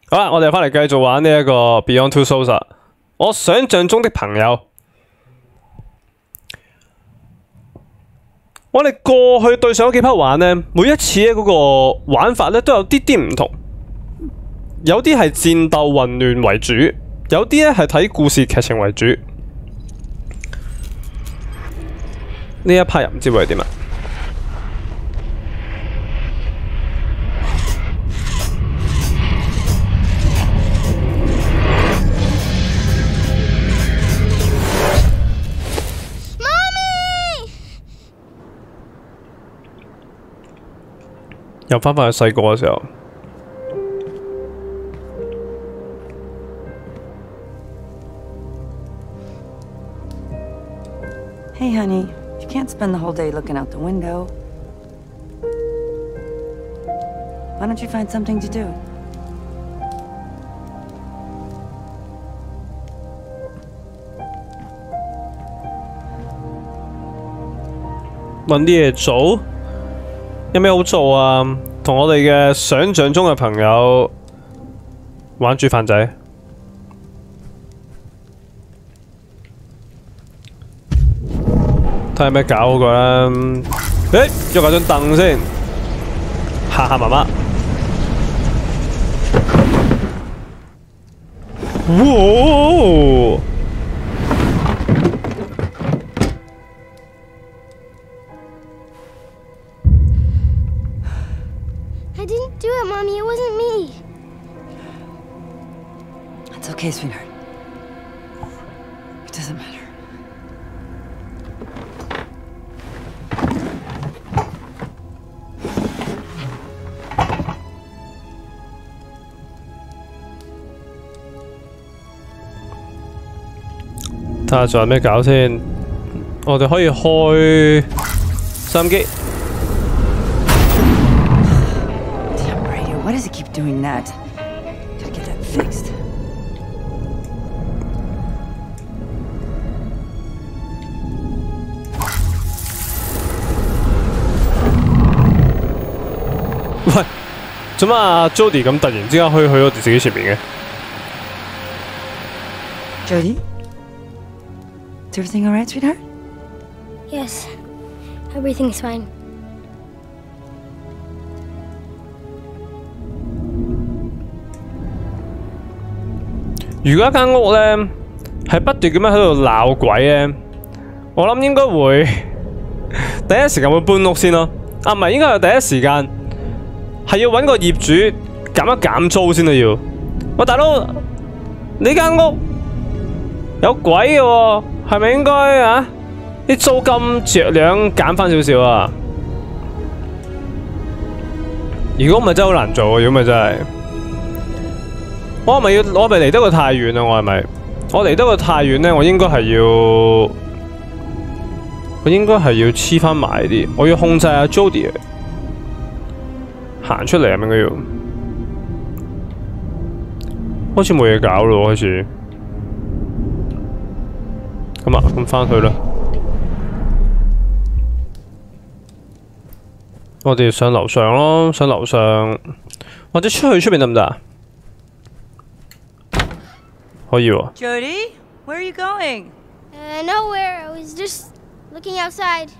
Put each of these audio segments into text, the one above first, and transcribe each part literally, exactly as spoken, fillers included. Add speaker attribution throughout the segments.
Speaker 1: 好啦，我哋翻嚟繼續玩呢一個 Beyond Two Souls 啊。我想象中的朋友，我哋過去對上嗰幾 part 玩呢，每一次嘅嗰個玩法呢都有啲啲唔同，有啲係戰鬥混亂為主，有啲咧係睇故事劇情為主。呢一 part 又唔知會係點啊？ 又翻返去細個嘅時候。
Speaker 2: Hey, honey, you can't spend the whole day looking out the window. Why don't you find something to do?
Speaker 1: 揾啲嘢做。 有咩好做啊？同我哋嘅想象中嘅朋友玩煮飯仔，睇下咩搞好過啦。誒，喐下張凳先，嚇嚇媽媽。哇！
Speaker 3: I didn't do it, Mommy. It wasn't me.
Speaker 2: It's okay, sweetheart. It doesn't matter.
Speaker 1: 睇下仲有咩搞先？我哋可以開收音機。
Speaker 2: Why does it keep doing that? Gotta get that fixed.
Speaker 1: 喂，做乜阿 Jodie 咁突然之間可以去到電視機前面嘅
Speaker 2: Jodie? Is everything alright, sweetheart?
Speaker 3: Yes. Everything's fine.
Speaker 1: 如果一間屋咧係不斷咁樣喺度鬧鬼咧，我諗應該會第一時間會搬屋先咯。啊，唔係，應該係第一時間係要揾個業主減一減租先啊要。喂，大佬，你間屋有鬼嘅喎，係咪應該啊？啲租金着量減翻少少啊？如果唔係真係好難做啊！如果唔係真係。 我係咪要？我係咪離得佢太遠啊？我係咪？我離得佢太遠咧？我應該係要，我應該係要黐翻埋啲。我要控制阿 Jodie 行出嚟啊！應該要，開始冇嘢搞咯，開始。咁啊，咁翻去啦。我哋上樓上咯，上樓上，或者出去出邊得唔得啊？ 可以喎。
Speaker 2: Jodie, where are you going?
Speaker 3: Uh, nowhere. I was just looking outside.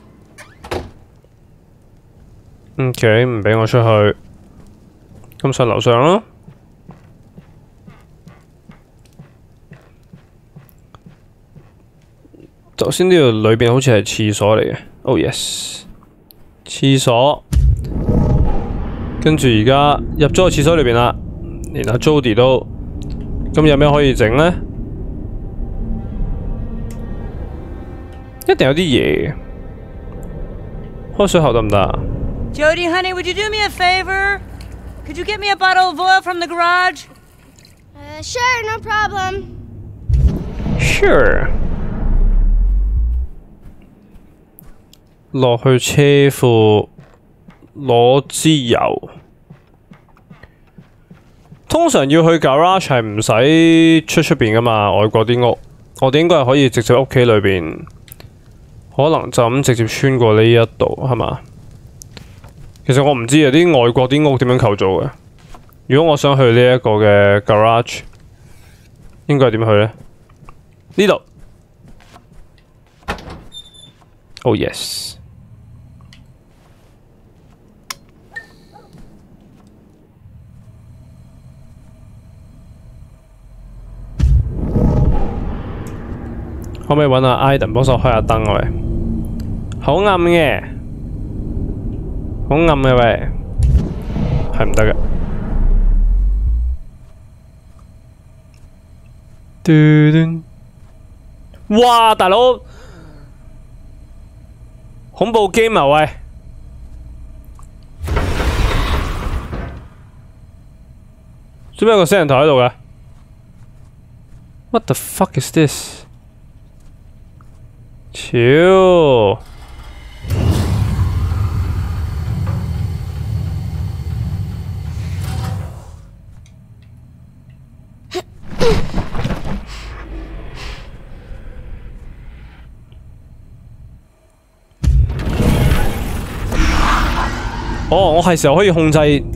Speaker 1: OK， 唔俾我出去。咁上樓上咯。頭先呢度裏邊好似係廁所嚟嘅。Oh yes， 廁所。跟住而家入咗個廁所裏邊啦，連阿 Jodie 都。 咁有咩可以整呢？一定有啲嘢。開水喉得唔得啊
Speaker 2: Jodie, honey, would you do me a favor? Could you get me a bottle of oil from the garage?
Speaker 3: Uh, sure, no problem.
Speaker 1: Sure。落去車庫攞支油。 通常要去 garage 係唔使出出邊噶嘛，外國啲屋，我哋應該係可以直接屋企裏邊，可能就咁直接穿過呢一度係嘛？其實我唔知啊，啲外國啲屋點樣構造嘅， 如果我想去呢一個嘅 garage， 應該點去咧？呢度。Oh yes。可唔可以揾阿 Iden 幫手開下燈啊？喂，好暗嘅，好暗嘅喂，係唔得嘅。嘟嘟，哇！大佬，恐怖 game 啊喂！做咩有個死人頭喺度嘅 ？What the fuck is this？ 超！哦，我係時候可以控制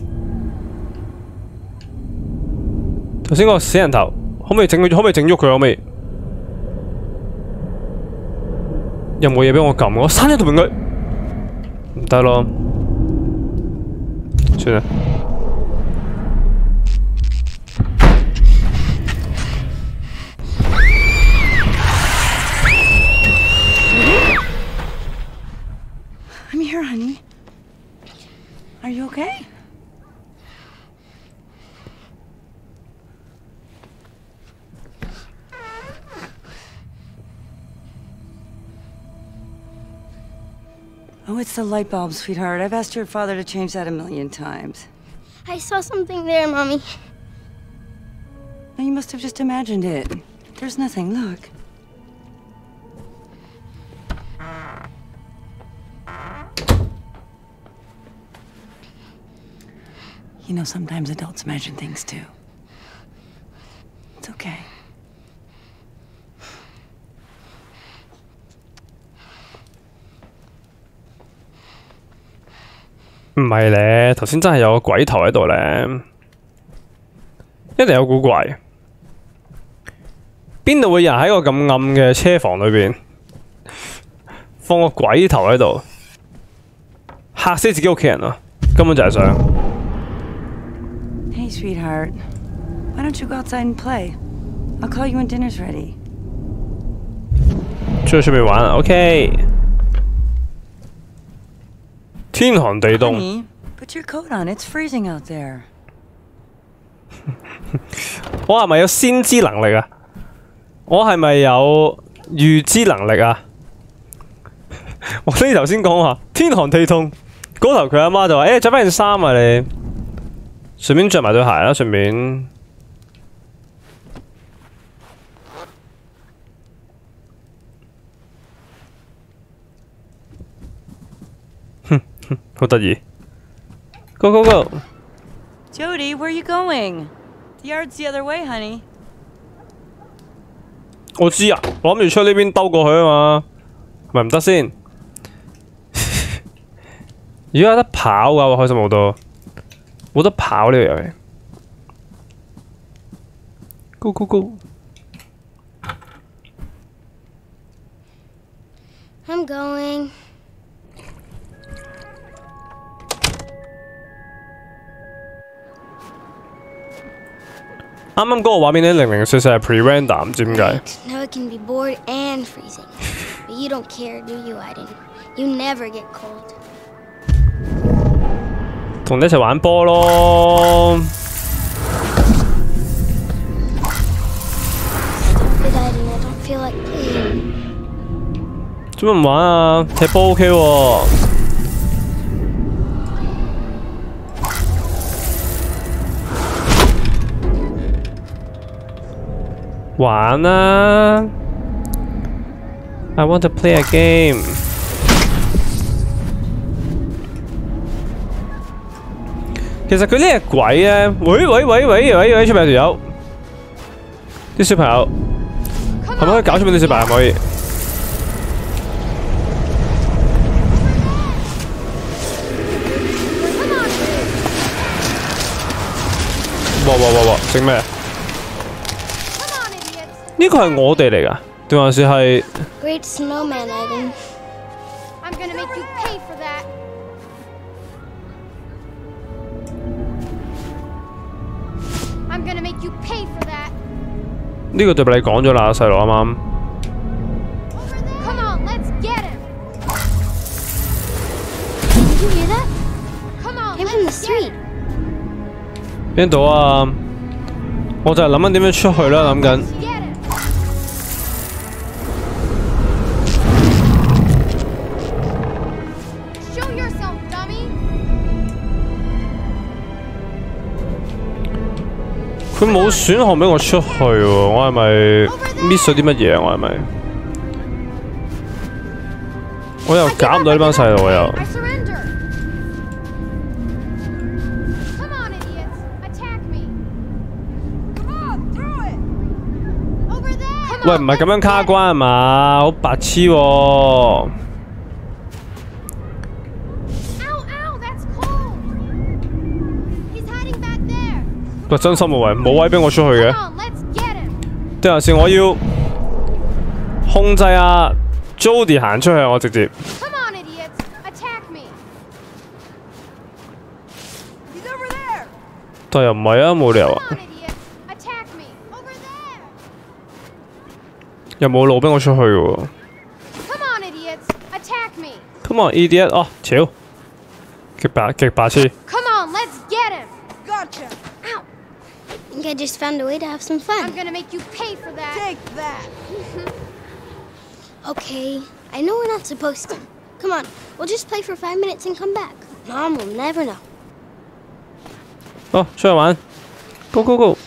Speaker 1: 頭先個死人頭，可唔可以整？可唔可以整喐佢？可唔可以？有冇嘢俾我撳？我閂咗道門佢，唔得咯，算啦。
Speaker 2: I'm here, honey. Are you okay? Oh, it's the light bulb, sweetheart. I've asked your father to change that a million times.
Speaker 3: I saw something there, Mommy.
Speaker 2: Now, you must have just imagined it. There's nothing, look. You know, sometimes adults imagine things too. It's okay.
Speaker 1: 唔係咧，頭先真係有個鬼頭喺度咧，一定有古怪。邊度會有人喺個咁暗嘅車房裏邊放個鬼頭喺度，嚇死自己屋企人啊！根本就係想。
Speaker 2: Hey, sweetheart. Why don't you go outside and play? I'll call you when dinner's ready.
Speaker 1: 出去出面玩啊 ！OK。天寒地凍。
Speaker 2: Honey, put your coat on. It's freezing out there.
Speaker 1: 我係咪有先知能力啊？我係咪有預知能力啊？我呢頭先講話天寒地凍，嗰頭佢阿媽就話：誒、欸，着翻件衫啊你，順便着埋對鞋啦，順便。好得意 ，Go Go Go！
Speaker 2: Jody, where are you going? The yard's the other way, honey.
Speaker 1: 我知啊，我諗住出呢邊兜過去啊嘛，咪唔得先。如果有得跑嘅話，開心好多。冇得跑呢個遊戲。Go Go Go！
Speaker 3: I'm going.
Speaker 1: 啱啱嗰個畫面咧零零碎碎係 pre-render， 唔知點解。
Speaker 3: Now it can be bored and freezing, but you don't care, do you, Aiden? You never get cold.
Speaker 1: 同你一齊玩波咯。
Speaker 3: Stop it, Aiden. I don't feel like playing.
Speaker 1: 做乜唔玩啊？踢波 OK 喎。玩啦 ！I want to play a game。其實佢呢隻鬼咧，喂喂喂喂喂喂，出面有條友，啲小朋友係咪可以搞出面啲小朋友可以？ 哇哇哇哇！整咩？呢個係我哋嚟㗎，定還是係
Speaker 3: Great snowman, Aiden.
Speaker 4: I'm gonna make you pay for that. I'm gonna make you pay for that.
Speaker 1: 呢個對白你講咗啦，細路啱啱。
Speaker 4: Come on, let's get him.
Speaker 3: Did you hear that?
Speaker 4: Come on,
Speaker 3: Came from the
Speaker 4: let's get
Speaker 3: street.
Speaker 4: him.
Speaker 1: 邊度啊？我就係諗緊點樣出去啦，諗緊。
Speaker 4: Get him. 佢冇選項俾我出去喎，我係咪 miss 咗啲乜嘢啊？我係咪？我又搞唔到呢班細路，我又。喂，唔係咁樣卡關係嘛？好白痴喎！喂，真心冇位，冇位俾我出去嘅。定還是我要控制阿 Jody 行出去，我直接。但又唔係啊，冇理由啊。又冇路俾我出去喎。Come on, idiot！ 哦，屌，極白極白痴。
Speaker 3: I think I just found a way to have some fun.
Speaker 4: I'm gonna make you pay for that.
Speaker 2: Take that.
Speaker 3: Okay, I know we're not supposed to. Come on, we'll just play for five minutes and come back. Mom will never know.
Speaker 1: 哦，出去玩 ，Go Go Go！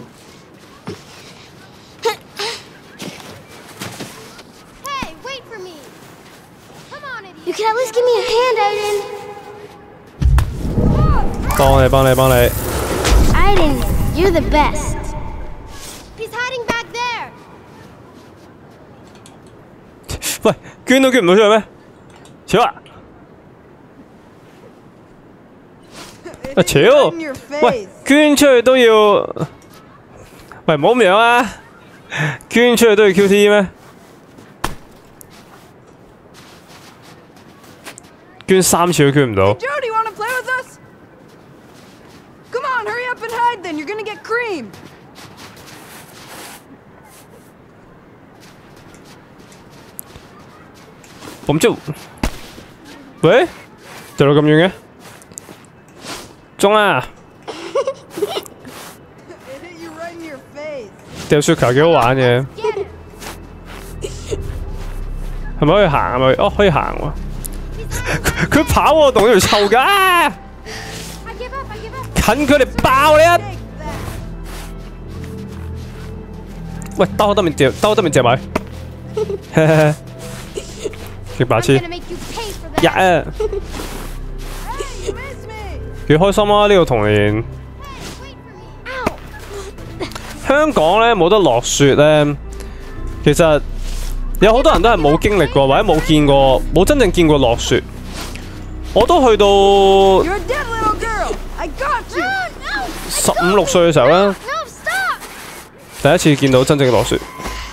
Speaker 4: Hey, wait for me. Come on, idiot.
Speaker 3: You can at least give me a hand, Aiden.
Speaker 1: 幫你幫你幫你。
Speaker 3: Aiden, you're the best.
Speaker 4: He's hiding back there.
Speaker 1: 喂，捐都捐唔到出去咩？超啊！啊超！喂，捐出去都要，喂唔好咁樣啊！捐出去都要 Q T 咩？捐三次都捐唔到。
Speaker 2: Jody, wanna play with us? Come on, hurry up and hide then. You're gonna get creamed.
Speaker 1: ผม就，喂，掉到咁遠嘅，中啊！
Speaker 2: It hit you right in your face.
Speaker 1: 掉雪球幾好玩嘅，係咪可以行？係咪？哦，可以行喎。佢跑喎，同條臭㗎，
Speaker 4: I give up, I give up.
Speaker 1: 近佢哋爆你啊！
Speaker 2: Take that.
Speaker 1: 喂，兜得面掉，兜得面掉埋，極白
Speaker 4: I'm
Speaker 1: 痴
Speaker 4: gonna make you pay for that.
Speaker 1: 呀啊！
Speaker 2: Hey, you missed me.
Speaker 1: 幾開心啊！呢個童年。
Speaker 4: Hey, wait for me. Ow.
Speaker 1: 香港咧冇得落雪咧，其實有好多人都係冇經歷過或者冇見過，冇真正見過落雪。我都去到
Speaker 2: You're a dead little girl. I got you.
Speaker 4: No, no.
Speaker 1: 十五六歲嘅時候咧，
Speaker 4: No, stop.
Speaker 1: 第一次見到真正嘅落雪。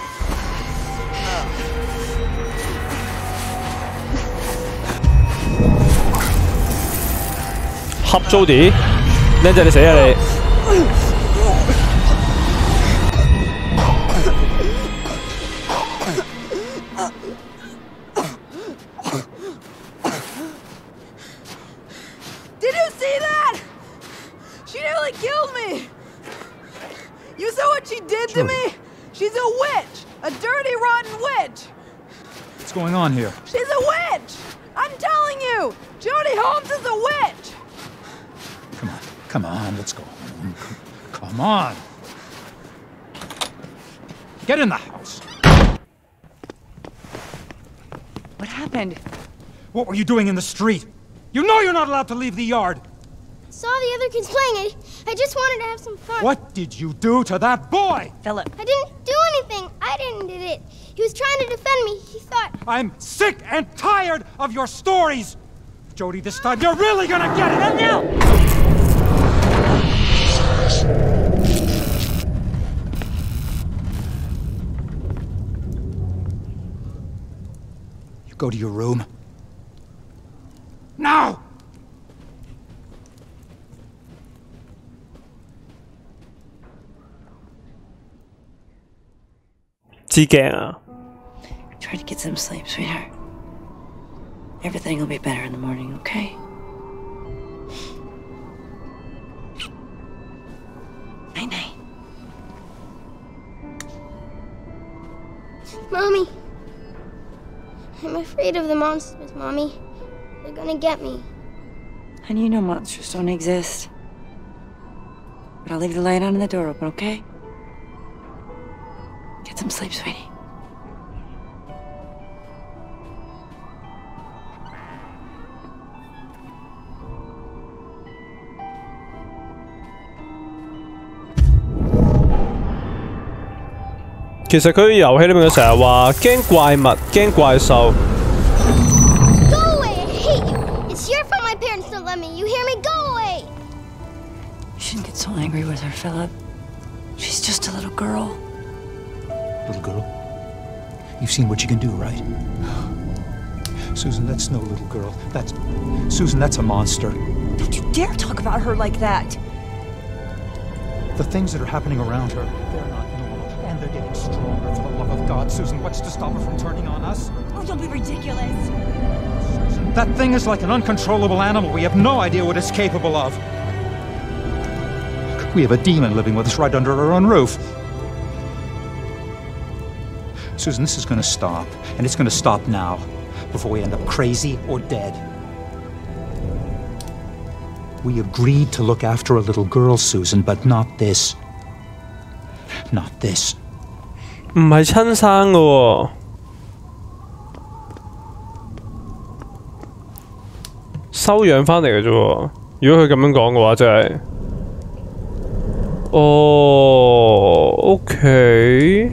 Speaker 1: 恰 Jody， 靚仔你死啊你！
Speaker 2: Did you see that? She nearly killed me. You saw what she did to me? She's a witch. A dirty, rotten witch.
Speaker 5: What's going on here?
Speaker 2: She's a witch. I'm telling you. Jody Holmes is a witch.
Speaker 5: Come on, come on, let's go home. Come on. Get in the house.
Speaker 2: What happened?
Speaker 5: What were you doing in the street? You know you're not allowed to leave the yard.
Speaker 3: Saw the other kids playing. I, I just wanted to have some fun.
Speaker 5: What did you do to that boy?
Speaker 2: Philip.
Speaker 3: I didn't do anything. I didn't did it. He was trying to defend me. He thought.
Speaker 5: I'm sick and tired of your stories. Jody, this time you're really gonna get it. And now. Go to your room. Now!
Speaker 2: Try to get some sleep, sweetheart. Everything will be better in the morning, okay? Night night.
Speaker 3: Mommy. I'm afraid of the monsters, Mommy. They're gonna get me.
Speaker 2: Honey, you know monsters don't exist. But I'll leave the light on and the door open, okay? Get some sleep, sweetie.
Speaker 1: 其實佢遊戲裏面佢成日話驚怪物、驚怪獸。
Speaker 3: Go away! I hate you! It's your fault my parents don't let me. You hear me? Go away!
Speaker 2: You shouldn't get so angry with her, Philip. She's just a little girl.
Speaker 5: Little girl? You've seen what you can do, right? Susan, that's no little girl. That's... Susan, that's a monster.
Speaker 2: Don't you dare talk about her like that!
Speaker 5: The things that are happening around her, they're not normal. And they're getting stronger. For the love of God, Susan, what's to stop her from turning on us?
Speaker 2: Oh, don't be ridiculous!
Speaker 5: Susan, that thing is like an uncontrollable animal. We have no idea what it's capable of. We have a demon living with us right under our own roof. Susan, this is going to stop. And it's going to stop now. Before we end up crazy or dead. We agreed to look after a little girl, Susan, but not this. Not this.
Speaker 1: 唔係親生嘅喎，收養翻嚟嘅啫喎。如果佢咁樣講嘅話，真係。哦 ，OK。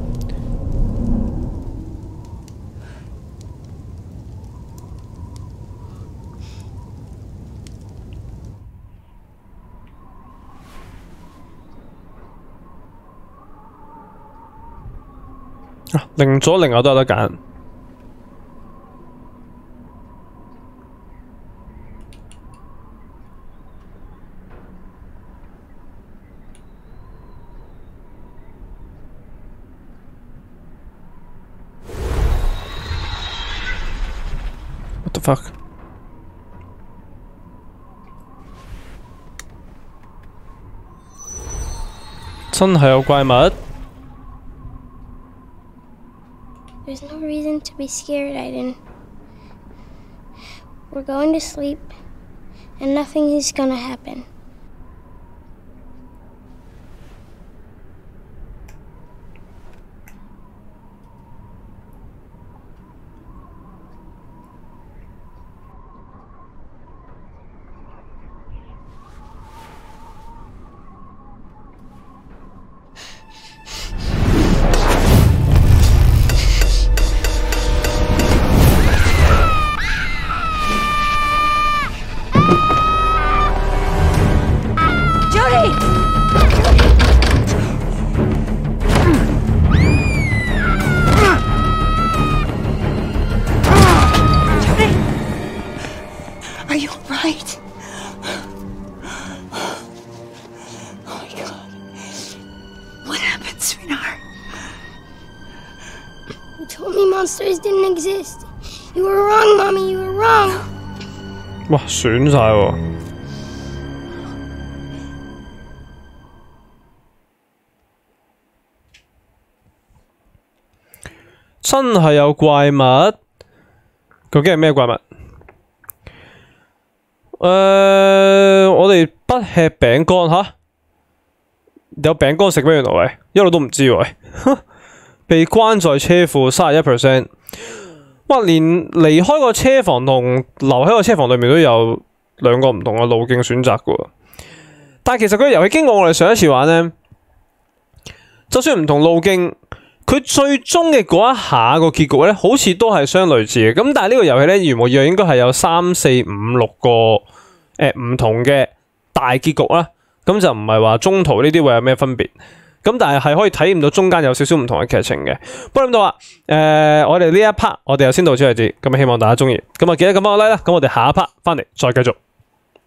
Speaker 1: 零左零右都有得揀。What the fuck？ 真係有怪物？
Speaker 3: There's no reason to be scared, Aiden. We're going to sleep, and nothing is gonna happen.
Speaker 2: Are you alright? Oh my God. What happened, sweetheart?
Speaker 3: You told me monsters didn't exist. You were wrong, Mommy. You were wrong.
Speaker 1: 哇，損晒喎！真係有怪物，究竟係咩怪物？誒、呃，我哋不吃餅乾嚇，有餅乾食咩？原來喂，一路都唔知喎。被關在車庫三十一 percent， 哇！連離開個車房同留喺個車房裏面都有兩個唔同嘅路徑選擇嘅喎。但係其實佢遊戲經過我哋上一次玩呢，就算唔同路徑。佢最終嘅嗰一下個結局咧，好似都係相類似嘅。咁但係呢個遊戲咧，如無意外應該係有三四五六個誒唔、呃、同嘅大結局啦。咁就唔係話中途呢啲會有咩分別。 咁但係係可以體驗到中間有少少唔同嘅劇情嘅。不過諗到啊，誒、呃、我哋呢一 part 我哋又先到此為止，咁希望大家中意，咁啊記得咁幫我 like 啦，咁我哋下一 part 翻嚟再繼續。